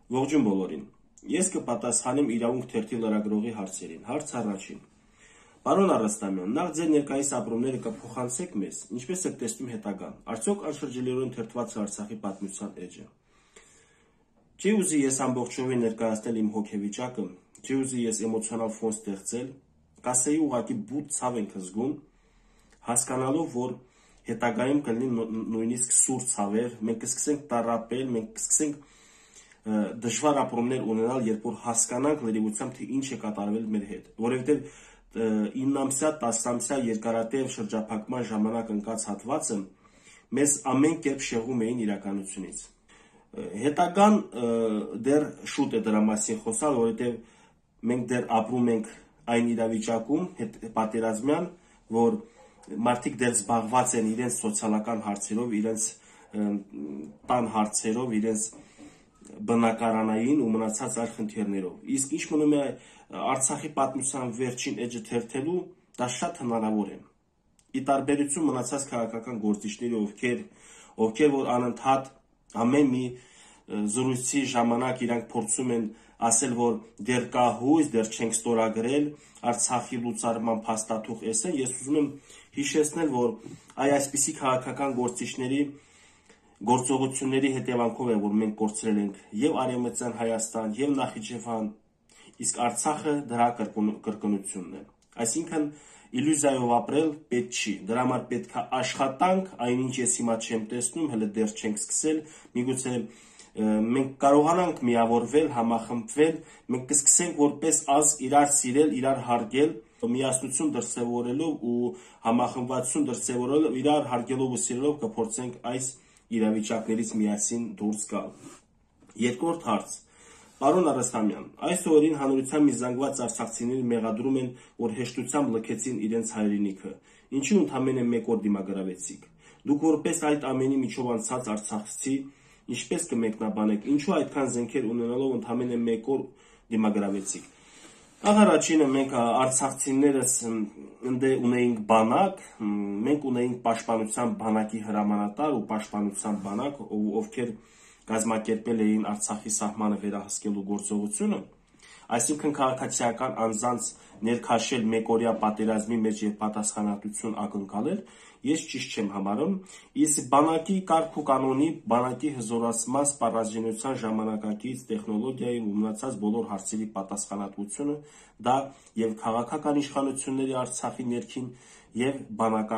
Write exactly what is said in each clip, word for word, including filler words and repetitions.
Ողջույն բոլորին։ Ես կպատասխանեմ իրավունք թերթի լրագրողի հարցերին։ Հարց առաջին։ Պարոն Արաստամյան, նախ ձեր ներկայիս ապրումները կփոխանցեք մեզ, ինչպես եք տեսնում հետագան։ Արդյոք անշրջելիորեն թերթված է Արցախի պատմության էջը։ Չի ուզի ես ամբողջովին ներկայացնել իմ հոգեվիճակը, չի ուզի ես էմոցիոնալ ֆոն ստեղծել, կասեի ուղղակի բուտ ցավ ենք զգում, հասկանալով, որ հետագայում կլինի նույնիսկ սուր ցավեր, մենք կսկսենք տառապել, մենք կսկսենք դժվար ապրումներ ունենալ, երբ որ հասկանանք լրիվությամբ, թե ինչ է կատարվել մեր հետ, որովհետև իննամսյա, տասնամսյա երկարատև շրջափակման ժամանակ ընկած հատվածը մեզ ամեն կերպ շեղում էին իրականությունից։ Հետագան դեռ շուտ է դրա մասին խոսալ, որովհետև մենք դեռ ապրում ենք այն իրավիճակում պատերազմյան, որ մարդիկ դեռ զբաղված են իրենց սոցիալական հարցերով, իրենց տան հարցերով, իրենց բնակարանային ու մնացած այլ խնդիրներով։ Իսկ ինչ մնում է Արցախի պատմության վերջին էջը թերթելու, դա շատ հնարավոր է։ Ի տարբերություն մնացած քաղաքական գործիչների, ովքեր ովքեր որ անընդհատ ամեն մի զրույցի ժամանակ իրանք փորձում են ասել, որ դեռ կա հույս, դեռ չենք ստորագրել Արցախի լուծարման փաստաթուղթ էսեն, ես ուզում եմ հիշեցնել, որ այ այսպիսի քաղաքական գործիչների գործողությունների հետևանքով է, որ մենք կորցրել ենք եւ Արևմտյան Հայաստան, եւ Նախիջևան, իսկ Արցախը դրա կրկնությունն է։ Այսինքն իլյուզիայով ապրել պետք չի, դրա համար պետք է աշխատանք, այնինչ ես հիմա չեմ տեսնում, հələ դեռ չենք սկսել, միգուցե մենք կարողանանք միավորվել, համախմբվել, մենք կսկսենք որպես ազգ իրար սիրել, իրար հարգել, միասնություն դրսևորելով ու համախմբվածություն դրսևորելով, իրար հարգելով ու սիրելով կփորձենք այս իրավիճակներից միասին դուրս գալ։ Երկրորդ հարց։ Պարոն Արաստամյան, այս օրերին հանրության մի զանգված արցախցիներ մեղադրում են, որ հեշտությամբ լքեցին իրենց հայրենիքը։ Ինչու ընդամենը մեկ օր դիմագրավեցիք։ Դուք որպես այդ ամենի միջով անցած արցախցի, ինչպես կմեկնաբանեք, ինչու այդքան զենքեր ունենալով ընդամենը մեկ օր դիմագրավեցիք։ Առաջինը մենք արցախցիներս ընդ ունեինք բանակ, մենք ունեինք պաշտպանության բանակի հրամանատար ու պաշտպանության բանակ, ովքեր կազմակերպել էին Արցախի սահմանը վերահսկելու գործողությունը, այսինքն քաղաքացիական անձանց ներքաշել մեկօրյա պատերազմի մեջ եւ պատասխանատվություն ակնկալել, ես ճիշտ չեմ համարում, իսկ բանակի կարգ ու կանոնի, բանակի հզորացման, սպառազինության ժամանակակից տեխնոլոգիայի ու մնացած բոլոր հարցերի պատասխանատվությունը դա եւ քաղաքական իշխանությունների Արցախի ներքին եւ բանակա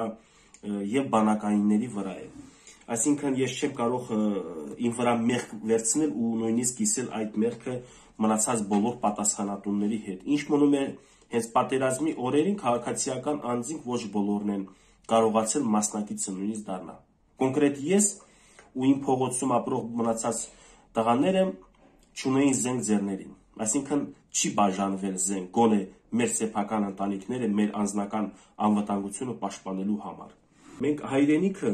եւ բանակայինների վրա է։ Այսինքն ես չեմ կարող իմ վրա մեղք վերցնել ու նույնիսկ կիսել այդ մեղքը մնացած բոլոր պատասխանատուների հետ։ Ինչ մնում է հենց պատերազմի օրերին քաղաքացիական անձինք ոչ բոլորն են կարողացել մասնակիցը նույնիսկ դառնալ։ Կոնկրետ ես ու իմ փողոցում ապրող մնացած տղաները չունեին զենք ձեռներին, այսինքն չի բաժանվել զենք, գոնե մեր սեփական ընտանիքները մեր անձնական անվտանգությունը պաշտպանելու համար։ Մենք հայրենիքը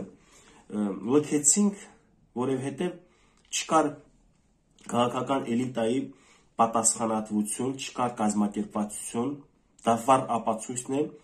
լքեցինք, որովհետև չկար քաղաքական էլիտայի պատասխանատվություն, չկար կազմակերպվածություն, դա վառ ապացույցն է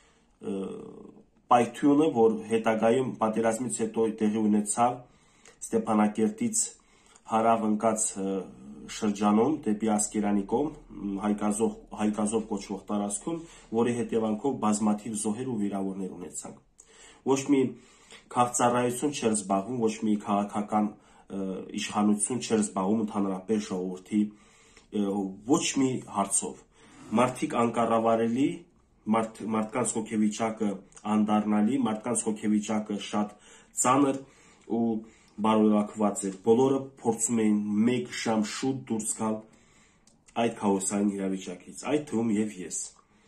պայթյունը, որ հետագայում պատերազմից հետո տեղի ունեցավ Ստեփանակերտից հարավ ընկած շրջանում դեպի Ասկերանի կողմ Հայկազով, Հայկազով կոչվող տարածքում, որի հետևանքով բազմաթիվ զոհեր ու վիրավորներ ունեցանք։ Ոչ մի քաղաքծառայություն չէր զբաղվում, ոչ մի քաղաքական իշխանություն չէր զբաղվում ընդհանրապես ժողովրդի ոչ մի հարցով։ Մարդիկ անկառավարելի, մարդ, մարդկանց հոգեվիճակը անդառնալի, մարդկանց հոգեվիճակը շատ ծանր ու բարոյակված էր։ Բոլորը փորձում էին մեկ ժամ շուտ դուրս գալ այդ քաոսային իրավիճակից, այդ թվում եւ ես։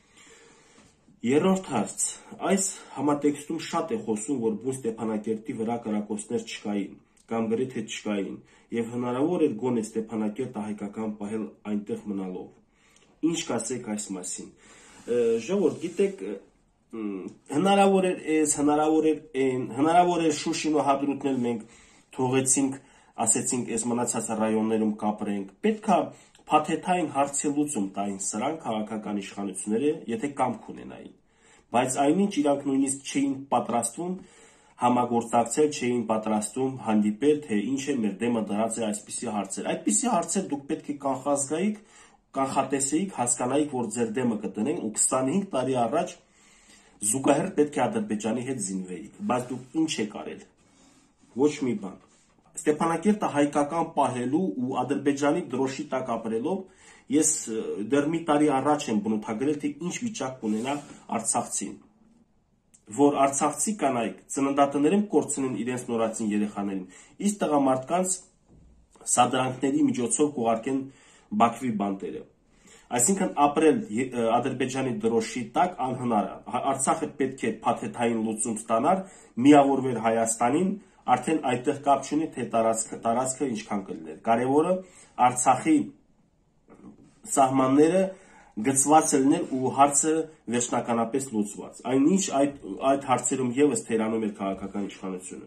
Երրորդ հարց. այս համատեքստում շատ է խոսում, որ բուն Ստեփանակերտի վրա կրակոցներ չկային կամ գրեթե չկային եւ հնարավոր էր գոնե Ստեփանակերտը հայկական պահել այնտեղ մնալով։ Ինչ կասեք այս մասին։ Ժողովուրդ, գիտեք, հնարավոր էր էս, հնարավոր էր այն, հնարավոր էր Շուշին ու Հադրութն էլ մենք թողեցինք, ասեցինք, այս մնացած ռայոններում կապրենք։ Պետք է փաթեթային հարցի լուծում տային սրանք քաղաքական իշխանությունները, եթե կամք ունենային։ Բայց այնինչ իրանք նույնիսկ չէին պատրաստվում համագործակցել, չէին պատրաստում հանդիպել, թե ինչ է մեր դեմը դրած է այսպիսի հարցեր։ Այդպիսի հարցեր դուք պետք է կանխազգայիք, կանխատեսեիք, հասկանայիք, որ ձեր դեմը կտնեն ու քսանհինգ տարի առաջ զուգահեռ պետք է Ադրբեջանի հետ զինվեիք, բայց դուք ինչ եք արել։ Ոչ մի բան։ Ստեփանակերտը հայկական պահելու ու Ադրբեջանի դրոշի տակ ապրելով ես դեռ մի տարի առաջ եմ բնութագրել, թե ինչ վիճակ կունենա Արցախցին, որ արցախցի կանայք ծննդատներում կորցնեն իրենց նորածին երեխաներին, իսկ տղամարդկանց սադրանքների միջոցով կուղարկեն Բաքվի բանտերը։ Այսինքն ապրել Ադրբեջանի դրոշի տակ անհնար է։ Արցախը պետք է փաթեթային լուծում ստանար, միավորվեր Հայաստանին, արդեն այդտեղ կապ չունի, թե տարածքը, տարածքը ինչքան կլիներ։ Կարևորը Արցախի սահմանները գծված լինել ու հարցը վերջնականապես լուծված։ Այնինչ այդ այդ հարցերում եւս թերանում էր քաղաքական իշխանությունը։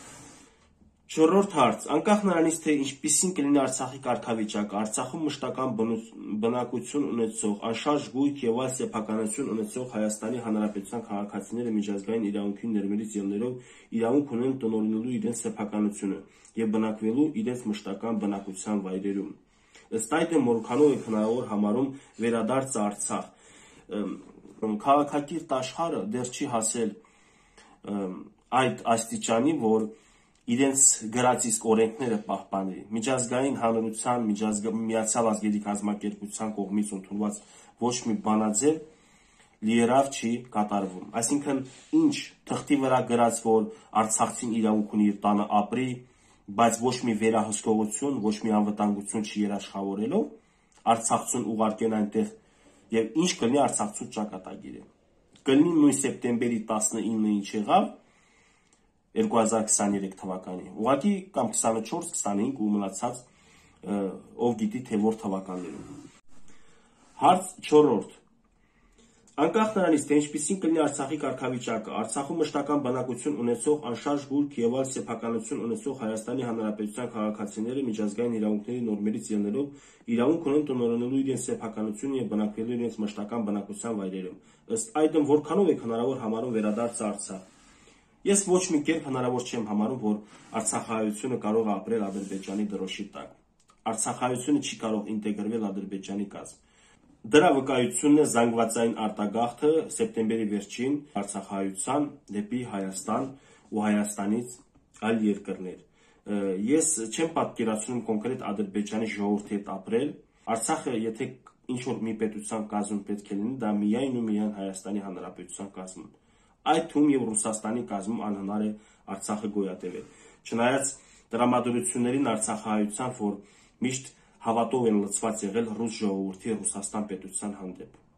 Չորրորդ հարց. անկախ նրանից, թե ինչպիսին կլինի Արցախի կարգավիճակը, Արցախում մշտական բնակություն ունեցող, անշարժ գույք եւ այլ սեփականություն ունեցող Հայաստանի Հանրապետության քաղաքացիները միջազգային իրավունքի ներմերից ելնելով իրավունք ունեն տնօրինելու իրենց սեփականությունը եւ բնակվելու իրենց մշտական բնակության վայրերում։ Ըստ այդմ, որքանով է հնարավոր համարում վերադարձը Արցախ։ Քաղաքակիրթ աշխարհը դեռ չի հասել այդ աստիճանի, որ իրենց գրած իսկ օրենքները պահպանի։ Միջազգային հանրության, Միացյալ Ազգերի կազմակերպության կողմից ընդունված ոչ մի բանաձև լիերավ չի կատարվում։ Այսինքն, ինչ թղթի վրա գրած, որ արցախցին իրավունք ունի իր տանը ապրի, բայց ոչ մի վերահսկողություն, ոչ մի անվտանգություն չի երաշխավորելով, արցախցուն ուղարկեն այնտեղ եւ ինչ կլինի արցախցու ճակատագիրը։ Կլինի նույն սեպտեմբերի տասնինը ինչ եղավ երկու հազար քսաներեք թվականի, ուղղակի կամ քսանչորս քսանհինգ ու մնացած ով գիտի թե որ թվականներում։ Հարց չորրորդ. անկախ նրանից, թե ինչպիսին կլինի Արցախի կարգավիճակը, Արցախում մշտական բնակություն ունեցող, անշարժ գույք եւ այլ սեփականություն ունեցող Հայաստանի Հանրապետության քաղաքացիները միջազգային իրավունքների նորմերից ելնելով իրավունք ունեն տնօրինելու իրենց սեփականությունը եւ բնակվելու իրենց մշտական բնակության վայրերում։ Ըստ այդմ, որքանով է հնարավոր համարում վերադարձը Արցախ։ Ես ոչ մի կերպ հնարավոր չեմ համարում, որ արցախահայությունը կարող է ապրել Ադրբեջանի դրոշի տակ։ Արցախահայությունը չի կարող ինտեգրվել Ադրբեջանի կազմ։ Դրա վկայությունն է զանգվածային արտագաղթը սեպտեմբերի վերջին արցախահայության դեպի Հայաստան ու Հայաստանից այլ երկրներ։ Ես չեմ պատկերացնում կոնկրետ Ադրբեջանի ժողովրդի հետ ապրել։ Արցախը, եթե ինչ-որ մի պետության կազմում պետք է լինի, դա միայն ու միայն Հայաստանի Հանրապետության կազմում։ Այդ թվում եւ Ռուսաստանի կազմում անհնար է Արցախը գոյատևել։ Չնայած տրամադրություններին արցախահայության, որ միշտ հավատով են լցված եղել ռուս ժողովրդի Ռուսաստան պետության հանդեպ։